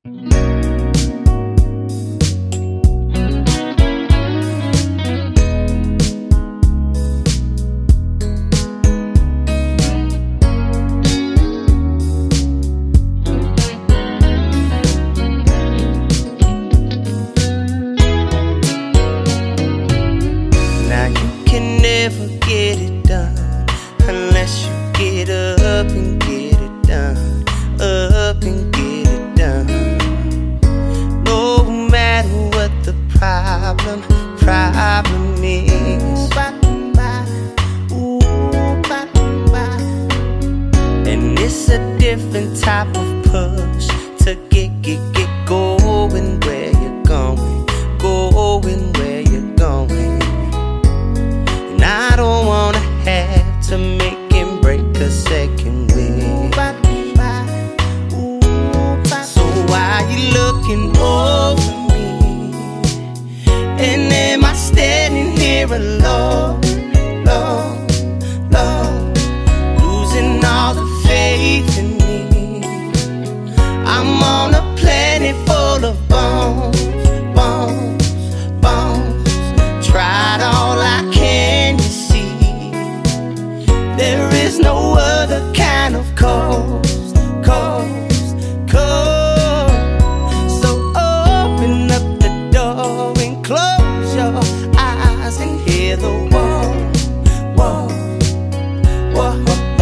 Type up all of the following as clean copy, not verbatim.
Never get it done unless you get up and get it done, up and get it done. No matter what the problem is, and it's a different type of push to get going where you're going, going where you're going. I don't wanna have to make and break a second wind. So why you looking over me? And am I standing here alone, alone, alone, losing all the faith in me? I'm on a planet full of bones, bones, bones. Tried all I can. There is no other kind of coast, coast, coast. So open up the door and close your eyes and hear the whoa, whoa, whoa.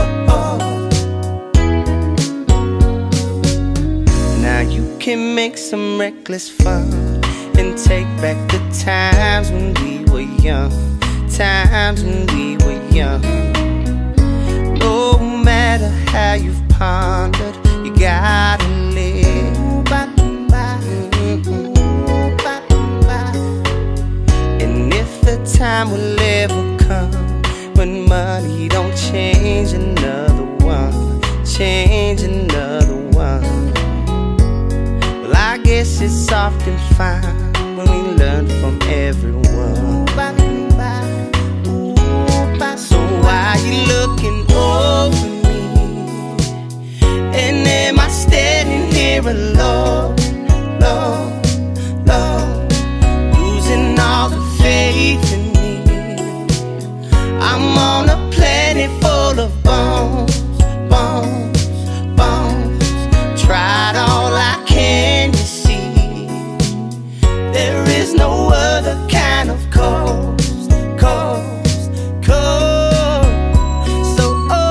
Now you can make some reckless fun and take back the times when we were young, times when we were young. No matter how you've pondered, you gotta live. And if the time will ever come when money don't change another one, change another one, well, I guess it's often fine when we learn from everyone. So why you looking over me? And am I standing here alone, alone, alone, losing all the faith in me? I'm on a planet full of bones, bones, bones. Tried all I can, you see. There is no other kind of coast, coast, coast.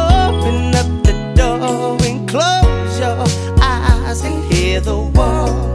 And close your eyes and hear the whoa.